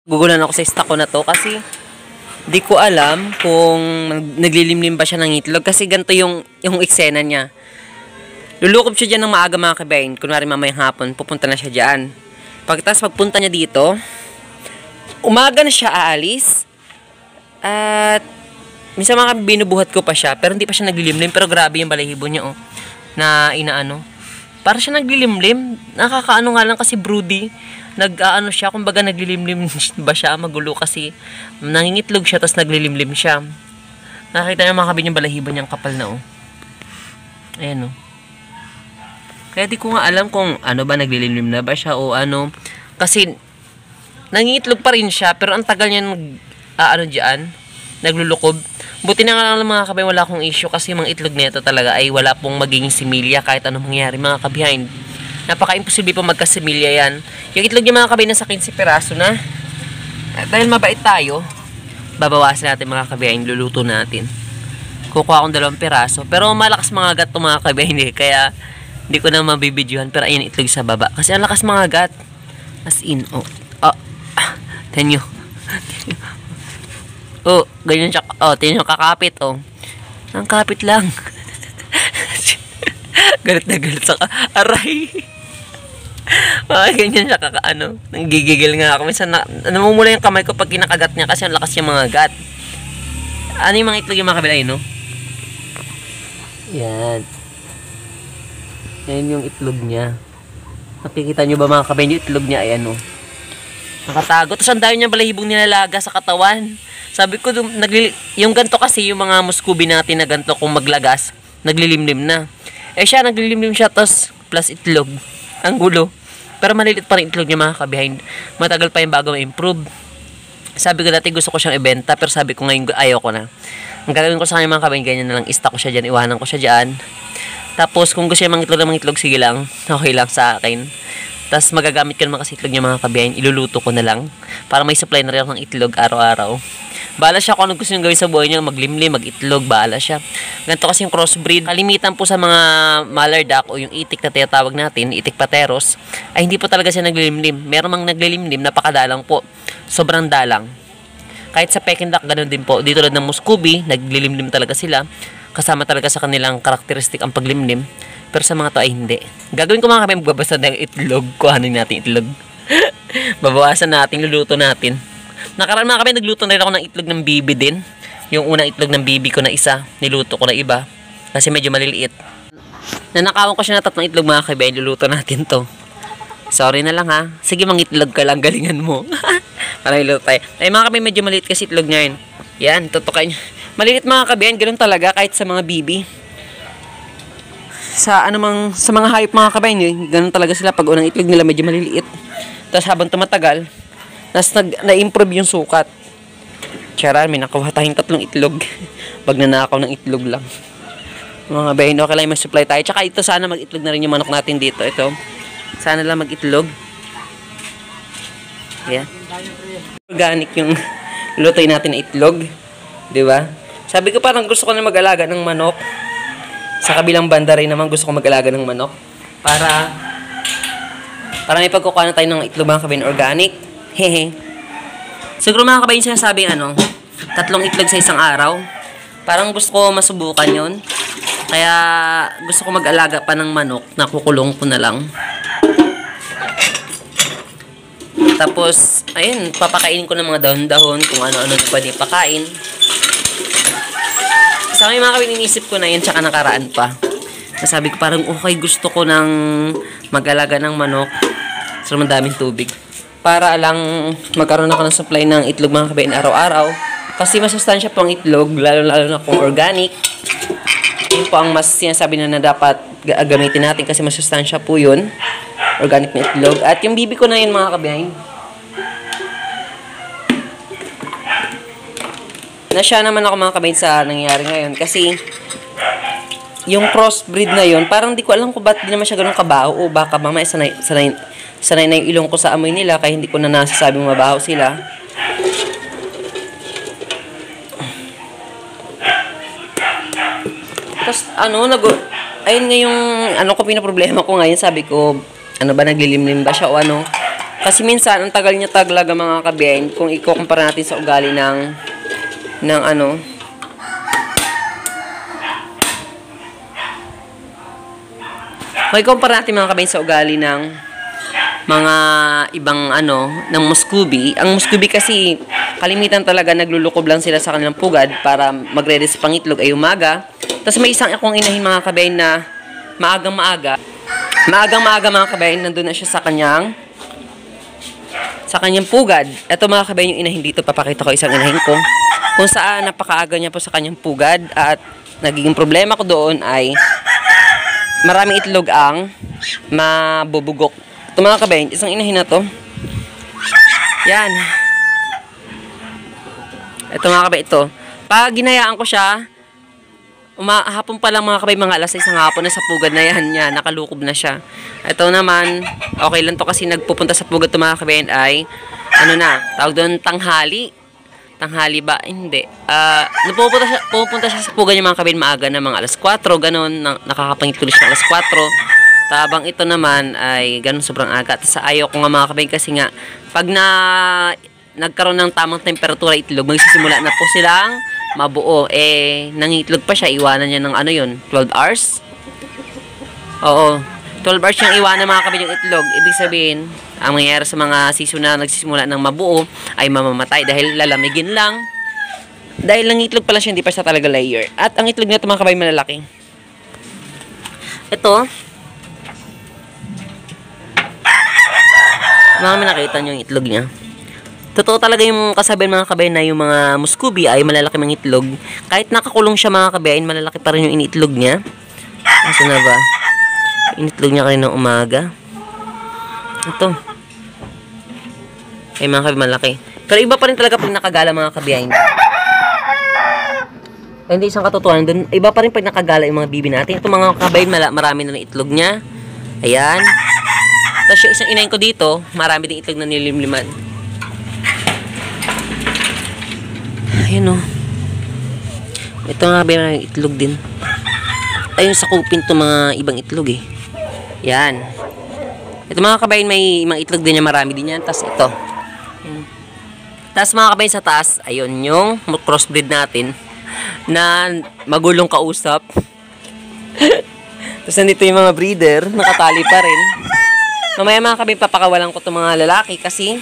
Gugulan ako sa stock ko na to kasi di ko alam kung naglilimlim ba siya ng itlog kasi ganito yung eksena niya. Lulukob siya dyan ng maaga mga kabayan. Kunwari mamayang hapon, pupunta na siya dyan. Pagpunta niya dito, umaga na siya aalis. At minsan mga binubuhat ko pa siya pero hindi pa siya naglilimlim. Pero grabe yung balahibo niya na inaano. Para siya naglilimlim. Nakakaano nga lang kasi broody. Nag-aano siya, kumbaga naglilimlim ba siya, magulo kasi nangingitlog siya, tapos naglilimlim siya. Nakita niyo mga kabin yung balahibo niyang kapal na Ayan Kaya di ko nga alam kung ano ba, naglilimlim na ba siya o ano. Kasi nangingitlog pa rin siya, pero ang tagal niya dyan, naglulukob. Buti na nga lang mga kabin, wala akong issue kasi yung mga itlog nito talaga ay wala pong magiging similya kahit anong mangyari mga kabihind. Napaka-imposible po magkasimilya yan. Yung itlog niya mga kabay nasa 15 piraso na. At dahil mabait tayo, babawasan natin mga kabay, luluto natin. Kukuha akong 2 piraso. Pero malakas mga gat mga kabay, hindi. Kaya hindi ko na mabibidyohan. Pero ayan itlog sa baba. Kasi ang lakas mga gat. As in, tenyo. Ganyan siya. Tenyo kakapit, Ang kapit lang. Galit na galit sa aray. Ganyan siya nanggigigil nga ako. Minsan namumula yung kamay ko pag kinakagat niya kasi ang lakas yung mga gat. Ano yung mga itlog yung mga kabila Yan. Yan yung itlog niya. Nakikita nyo ba mga kabila yung itlog niya? Ayan nakatago. Tapos ang dami niya balahibong nilalaga sa katawan. Sabi ko, yung ganto kasi yung mga muscovy natin na ganto kung maglagas, naglilimlim na. Siya naglilimlim siya tapos plus itlog. Ang gulo. Pero malilit pa rin itlog niya mga kabihind. Matagal pa yung bago ma-improve. Sabi ko dati gusto ko siyang ibenta pero sabi ko ngayon ayaw ko na. Ang gagawin ko sa kanya mga kabihind, ganyan na lang, i-stock ko siya dyan, iwanan ko siya dyan. Tapos kung gusto niya mga itlog, sige lang. Okay lang sa akin. Tapos magagamit ko naman kasi itlog niya mga kabihind, iluluto ko na lang. Para may supply na rin ako ng itlog araw-araw. Bahala siya kung ano gusto niyong gawin sa buhay niya, maglimlim, mag-itlog, bahala siya. Ganito kasi yung crossbreed. Kalimitan po sa mga mallard duck o yung itik na tinatawag natin, itik pateros, ay hindi po talaga siya naglilimlim. Meron mang naglilimlim, napakadalang po. Sobrang dalang. Kahit sa peckin duck, ganun din po. Dito lang ng muscovy, naglilimlim talaga sila. Kasama talaga sa kanilang karakteristik ang paglimlim. Pero sa mga to ay hindi. Gagawin ko mga kami, magbabasa ng itlog. Kuhanin natin itlog. Babawasan natin, luluto natin. Nakaraan mga kami, nagluto na rin ako ng itlog ng bibi din. Yung unang itlog ng bibi ko na isa, niluto ko na iba. Kasi medyo maliliit. Nanakawan ko siya na 3 itlog mga kaibigan, luluto natin to. Sorry na lang ha. Sige, mangitlog ka lang, galingan mo. Para iluto tayo. Ay mga kaibigan, medyo maliit kasi itlog niya yun. Yan, tutukan nyo. Maliliit mga kaibigan, ganun talaga kahit sa mga bibi. Sa mga hayop mga kaibigan, ganun talaga sila pag unang itlog nila medyo maliliit. Tapos habang tumatagal, na-improve yung sukat. Charan, may nakuha tayong 3 itlog. Pag nanakaw ng itlog lang. Mga bayan, okay lang mag-supply tayo. Tsaka ito, sana mag-itlog na rin yung manok natin dito. Ito, sana lang mag-itlog. Yeah. Organic yung lutoy natin na itlog. Diba? Sabi ko parang gusto ko na mag-alaga ng manok. Sa kabilang banda rin naman gusto ko mag-alaga ng manok. Para may pagkukuha na tayo ng itlog mga kabin organic. Hehe. Siguro mga kabayin sinasabing 3 itlog sa isang araw. Parang gusto ko masubukan yon. Kaya gusto ko mag-alaga pa ng manok na kukulong ko na lang. Tapos, ayun, papakainin ko ng mga dahon-dahon kung ano-ano na pwede pakain. Sa akin mga kabayin, inisip ko na yun tsaka nakaraan pa. Nasabi ko parang okay, gusto ko ng mag-alaga ng manok. So, madaming tubig. Para lang magkaroon ako ng supply ng itlog mga kabayan araw-araw. Kasi masustansya po ang itlog, lalo-lalo na kung organic. Yun po ang mas sinasabi na dapat gamitin natin kasi masustansya po yun. Organic na itlog. At yung bibi ko na yun mga kabayan. Nasya naman ako mga kabayan sa nangyayari ngayon. Kasi yung crossbreed na yun, parang di ko alam kung ba't di naman siya ganun kabaho. O baka mamaya sanay na yung ilong ko sa amoy nila kaya hindi ko na nasasabing mabaho sila. Tapos ayun nga yung ko pinaproblema ko ngayon, sabi ko ano ba naglilimlim ba siya o ano. Kasi minsan, ang tagal niya talaga mga kabayan, kung ikukumpara natin sa ugali ng ano, kung ikukumpara natin mga kabayan sa ugali ng mga ibang ano, ng muscovy. Ang muscovy kasi, kalimitan talaga naglulukob lang sila sa kanilang pugad para magre-release sa pangitlog ay umaga. Tapos may isang akong inahin mga kabayan na maagang-maaga mga kabayan, nandun na siya sa kanyang pugad. Ito mga kabayan yung inahin dito, papakita ko isang inahin ko kung saan napakaaga niya po sa kanyang pugad at nagiging problema ko doon ay maraming itlog ang mabubugok. Ito mga kabayan, isang inahin na to. Yan. Ito mga kabayan, ito. Pag ginayaan ko siya, hapon pa lang mga kabayan, mga alas 6 ng hapon na sa pugad na yan, nakalukob na siya. Ito naman, okay lang to kasi nagpupunta sa pugad to mga kabayan ay, ano na, tawag doon tanghali. Tanghali ba? Hindi. Pupunta siya sa pugad niya mga kabayan maaga na mga alas 4, ganun, nakakapangituloy siya alas 4. Tabang ito naman ay ganun sobrang aga. Tapos ayaw ko nga mga kabayan kasi nga, pag nagkaroon ng tamang temperatura itlog, magsisimula na po silang mabuo. Nangitlog pa siya, iwanan niya ng ano yun, 12 hours? Oo, 12 hours yung iwanan mga kabayan yung itlog. Ibig sabihin, ang mangyayari sa mga season na nagsisimula ng mabuo ay mamamatay dahil lalamigin lang. Dahil nangitlog pa lang siya, hindi pa siya talaga layer. At ang itlog nito mga kabayan malalaki. Ito, mga nakita nyo yung itlog niya. Totoo talaga yung kasabihan mga kabayan na yung mga muscovy ay malalaki mga itlog. Kahit nakakulong siya mga kabayan, malalaki pa rin yung initlog niya. Kasi na ba? Initlog niya kanina ng umaga. Ito. Ay mga kabayan, malaki. Pero iba pa rin talaga pag nakagala mga kabayan. Hindi isang katotohanan dun. Iba pa rin pag nakagala yung mga bibi natin. Ito mga kabayan, marami na ng itlog niya. Ayan. Tapos yung isang inahin ko dito, marami din itlog na nilimliman. Ayan o. Ito nga ba yung itlog din. Ayun sa kupin to mga ibang itlog eh. Yan. Ito mga kabayan, may mga itlog din niya, marami din yan. Tapos ito. Tapos mga kabayan sa taas, ayun yung crossbreed natin na magulong kausap. Tapos nandito yung mga breeder, nakatali pa rin. Mamaya mga kabayan, papakawalan ko itong mga lalaki kasi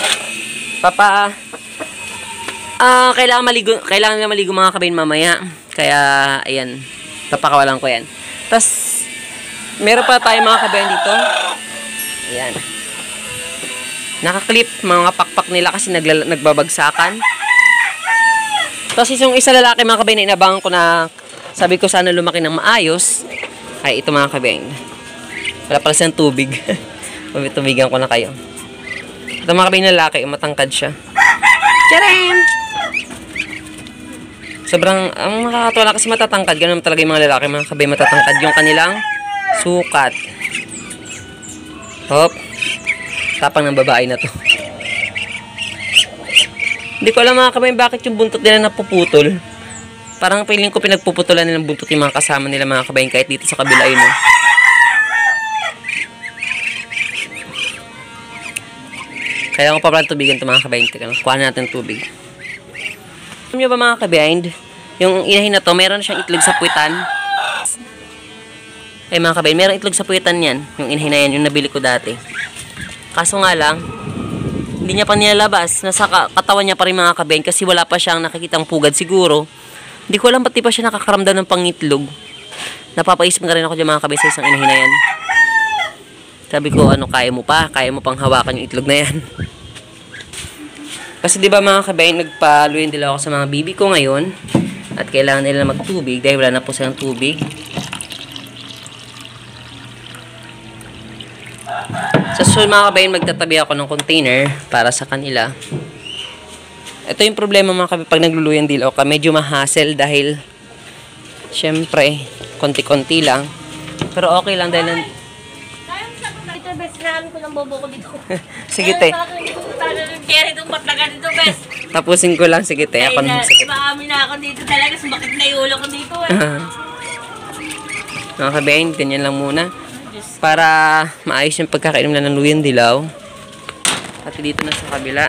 kailangan na maligo mga kabayan mamaya. Kaya, ayan, papakawalan ko yan. Tapos, meron pa tayo mga kabayan dito. Ayan. Nakaklip, mga pakpak nila kasi nagbabagsakan. Tapos, yung isa lalaki mga kabayan na inabangan ko na sabi ko sana lumaki ng maayos. Ay, ito mga kabayan. Wala pala siyang tubig. Tubigan ko na kayo. Ito mga kabayan lalaki, matangkad siya. Tcharam! Sobrang, ang nakakatawa kasi matatangkad. Ganun talaga yung mga lalaki, mga kabayan matatangkad yung kanilang sukat. Hop. Tapang ng babae na to. Hindi ko alam mga kabayan bakit yung buntot nila napuputol. Parang feeling ko pinagpuputulan nilang buntot yung mga kasama nila mga kabayan kahit dito sa kabila yun. Kaya ko pa pala tubigan ito mga kabayan. Kuha natin tubig. Alam nyo ba mga kabayan, yung inahin na to, meron siyang itlog sa puwitan. Ay mga kabayan, meron itlog sa puwitan yan. Yung inahin na yan, yung nabili ko dati. Kaso nga lang, hindi niya pa nilalabas. Nasa katawan niya pa rin mga kabayan kasi wala pa siyang nakikitang pugad siguro. Hindi ko alam ba't di pa siya nakakaramdam ng pangitlog. Napapaisip nga rin ako dyan mga kabayan sa isang inahin na yan. Sabi ko, ano, kaya mo pang hawakan yung itlog na yan. Kasi diba mga kabayan, nagpaluin nila ako sa mga bibi ko ngayon. At kailangan nila magtubig dahil wala na po silang tubig. Sa susunod mga kabayan, magtatabi ako ng container para sa kanila. Ito yung problema mga kabayan, pag nagluluyan nila ako, medyo ma-hassle dahil syempre, konti-konti lang. Pero okay lang dahil Sinabi ko ng bobo ko dito. Sige, te. Tapusin ko lang. Sige, te. Ako naman. Maamin na ako dito talaga. Bakit na yung ulo ko dito eh. Mga kabayan, ganyan lang muna. Para maayos yung pagkakainom na ng luyang dilaw. At dito na sa kabila.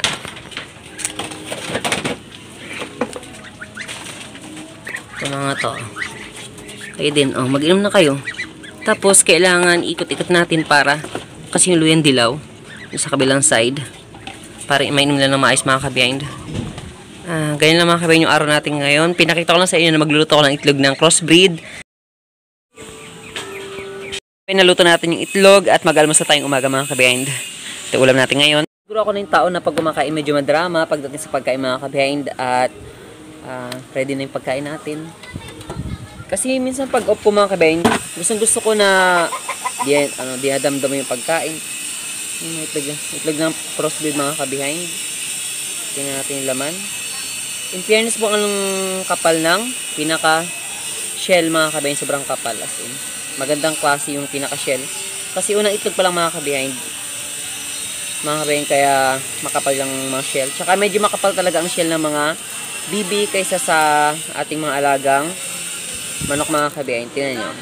Ito mga to. Kayo din, oh, mag-inom na kayo. Tapos, kailangan ikot-ikot natin para kasi yung luyang dilaw sa kabilang side. Para mainom lang ng maayos mga ka-behind. Ganyan lang mga ka-behind yung araw natin ngayon. Pinakita ko lang sa inyo na magluluto ko ng itlog ng crossbreed. Naluto natin yung itlog at mag-almusal tayong umaga mga ka-behind. Ito ulam natin ngayon. Siguro ako na yung tao na pag kumakain medyo madrama pagdating sa pagkain mga ka-behind at ready na yung pagkain natin. Kasi minsan pag off ko mga ka-behind, gusto ko na dinadamdam yung pagkain. Itlog ng crossbreed mga ka-behind. Tingnan natin yung laman. In fairness po anong kapal ng pinaka shell mga ka-behind, sobrang kapal as in. Magandang klase yung pinaka-shell. Kasi unang itlog pa lang mga ka-behind. Mga ka-behind, kaya makapal lang mga shell. Tsaka medyo makapal talaga ang shell ng mga bibi kaysa sa ating mga alagang manok mga ka-behind. Tingnan nyo.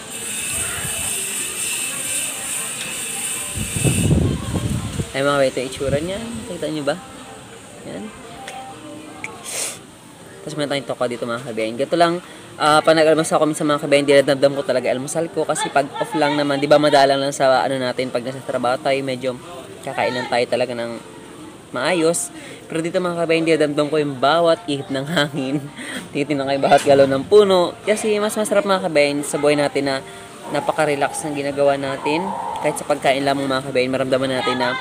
Ay mga ka-behind, ito yung itsura niya. Nakita nyo ba? Yan. Tapos meron tayong toka dito mga ka-behind. Ganito lang. Pag nag-almusal kami sa mga ka-behind, dinadamdam ko talaga almusal ko kasi pag off lang naman, di ba madalang lang sa ano natin, pag nasa trabaho tayo, medyo kakainan tayo talaga ng maayos. Pero dito mga ka-behind, dinadamdam ko yung bawat ihip ng hangin. Tinitingnan ko yung bawat galaw ng puno. Kasi mas masarap mga ka-behind sa buhay natin na napaka-relax ng ginagawa natin. Kahit sa pagkain lamang mga ka-behind, maramdaman natin na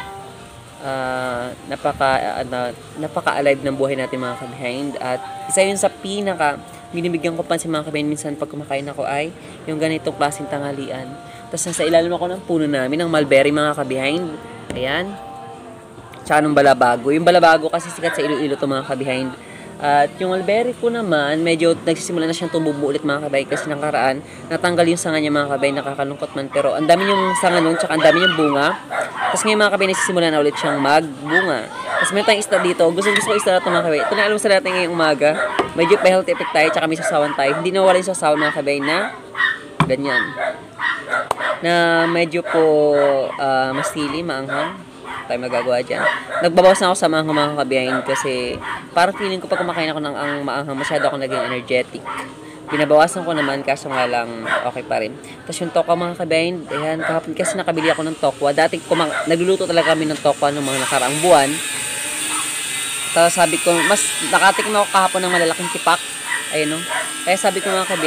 napaka-alive ng buhay natin mga ka-behind. At isa yun sa pinaka binibigyan ko pansin mga ka-behind minsan pag kumakain ako ay yung ganitong klaseng tanghalian. Tapos nasa ilalim ako ng puno namin ng mulberry mga ka-behind. Ayan. Tsaka nung balabago. Yung balabago kasi sikat sa Iloilo to mga ka-behind. At yung mulberry po naman, medyo nagsisimula na siyang tumubo ulit mga ka-behind kasi nakaraan, natanggal yung sanga niya mga ka-behind, nakakalungkot man. Pero ang dami yung sanga nun, tsaka ang dami yung bunga. Tapos ngayon mga ka-behind, nagsisimula na ulit siyang magbunga. Tapos meron tayong isda dito. Gusto ko isda natin mga ka-behind. Ito na alam sa natin ngayong umaga. Medyo pa-healthy effect tayo, tsaka may sasawan tayo. Hindi na wala yung sasawan mga ka-behind na ganyan. Na medyo po masili, maanghang. Tayo magagawa dyan. Nagbabawas na ako sa mga ka-behind kasi parang feeling ko pag kumakain ako ng maanghang, masyado ako naging energetic. Pinabawasan ko naman kaso nga lang okay pa rin. Tapos yung tokwa mga ka-behind, ayan, kahapon kasi nakabili ako ng tokwa. Dati nagluluto talaga kami ng tokwa ng mga nakaraang buwan. Tapos sabi ko, mas nakatikman ako kahapon ng malalaking tipak. Ayun no. Kaya sabi ko mga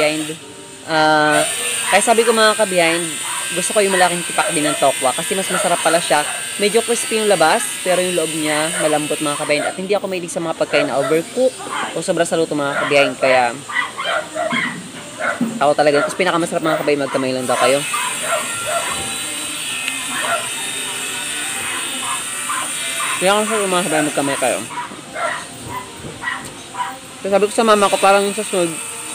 ka-behind, gusto ko yung malaking tipak din ng tokwa kasi mas masarap pala siya. Medyo crispy yung labas, pero yung loob niya malambot mga ka-behind. At hindi ako mahilig sa mga pagkain na overcook o sobra sa luto mga ka-behind. Kaya ako talaga. Tapos pinakamasarap mga ka-behind, magkamay lang daw kayo. Pinakamasarap mga ka-behind, magkamay kayo. So, sabi ko sa mama ko, parang sa sunod,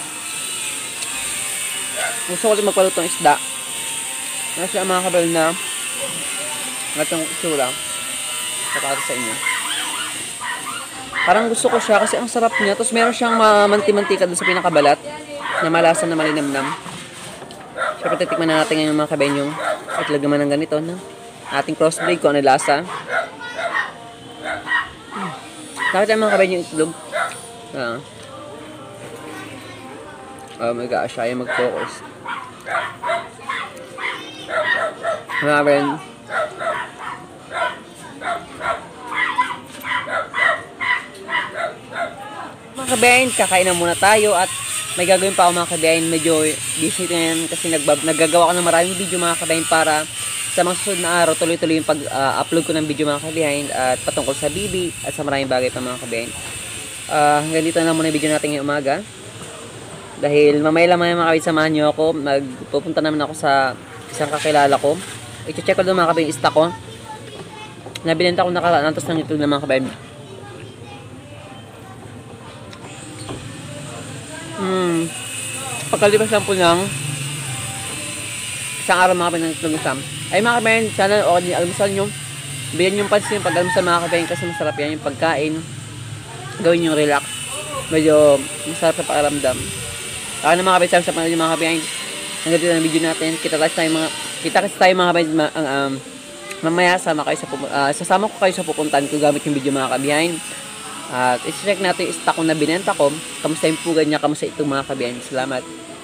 gusto ko ulit magpaluto ng isda. Nasa mga ka-behind na ngatang itsura. Kapag sa inyo. Parang gusto ko siya kasi ang sarap niya. Tapos meron siyang manti-mantika doon sa pinakabalat na malasa na malinamnam. Siyempre titikman na natin ngayon mga ka-behind yung itlog naman ng ganito. No? Ating crossbreed kung ano lasa. Nakita mga ka-behind yung itlog. Oh my gosh, ayaw mag-focus. Mga ka-behind. Mga ka-behind, kakain na muna tayo at may gagawin pa ako mga ka-behind. Medyo busy din kasi naggagawa ko ng maraming video mga ka-behind para sa mga susunod na araw tuloy-tuloy yung pag-upload ko ng video mga ka-behind at patungkol sa bibi at sa maraming bagay pa mga ka-behind. Hanggang dito na muna yung video natin ngayong umaga. Dahil mamaya lang mga ka-behind, samahan nyo ako. Magpupunta naman ako sa isang kakilala ko. I-check ko doon mga ka-behind, stock ko. Nabilinta ko nakaraan tapos ng itlog ng mga ka-behind. Pagkalipas lang po ng isang araw mga ka-behind ng itlog ng ay mga ka-behind, sana okay din almusal nyo. Bigyan yung pansin yung pag-almusal mga ka-behind kasi masarap yan yung pagkain. Gawin yung relax. Medyo masarap sa pakiramdam. Saka na mga ka-behind, sa mga ka-behind. Hanggang dito na video natin. Kita kasi tayo mga ka-behind mamaya sasama ko kayo sa pupuntahan ko gamit yung video mga kabiyahin. At i-check natin yung stock ko na binenta ko. Kamusta yung pugad niya, kamusta itong mga kabiyahin. Salamat.